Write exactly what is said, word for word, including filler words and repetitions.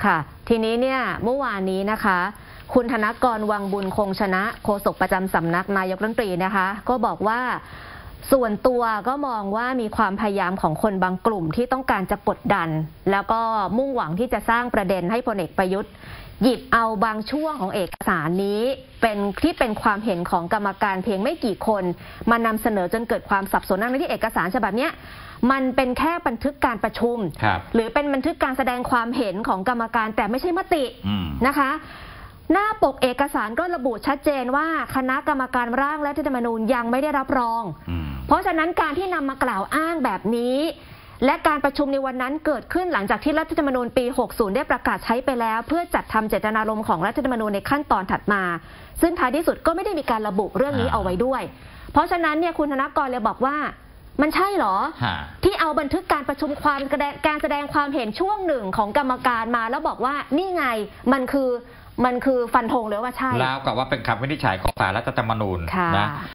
ค่ะทีนี้เนี่ยเมื่อวานนี้นะคะคุณธนกรวังบุญคงชนะโฆษกประจำสำนักนายกรัฐมนตรีนะคะก็บอกว่าส่วนตัวก็มองว่ามีความพยายามของคนบางกลุ่มที่ต้องการจะกดดันแล้วก็มุ่งหวังที่จะสร้างประเด็นให้พลเอกประยุทธ์หยิบเอาบางช่วงของเอกสารนี้เป็นที่เป็นความเห็นของกรรมการเพียงไม่กี่คนมานำเสนอจนเกิดความสับสนในที่เอกสารฉบับนี้มันเป็นแค่บันทึกการประชุมหรือเป็นบันทึกการแสดงความเห็นของกรรมการแต่ไม่ใช่มตินะคะหน้าปกเอกสารก็ระบุชัดเจนว่าคณะกรรมการร่างรัฐธรรมนูญยังไม่ได้รับรองเพราะฉะนั้นการที่นำมากล่าวอ้างแบบนี้และการประชุมในวันนั้นเกิดขึ้นหลังจากที่รัฐธรรมนูญปี หกสิบ ได้ประกาศใช้ไปแล้วเพื่อจัดทำเจตนารมณ์ของรัฐธรรมนูญในขั้นตอนถัดมาซึ่งท้ายที่สุดก็ไม่ได้มีการระบุเรื่องนี้เอาไว้ด้วยเพราะฉะนั้นเนี่ยคุณธนกรเลยบอกว่ามันใช่เหรอที่เอาบันทึกการประชุมความการแสดงความเห็นช่วงหนึ่งของกรรมการมาแล้วบอกว่านี่ไงมันคือมันคือฟันธงเลยว่าใช่แล้วกับว่าเป็นคำวินิจฉัยของศาลรัฐธรรมนูญนะ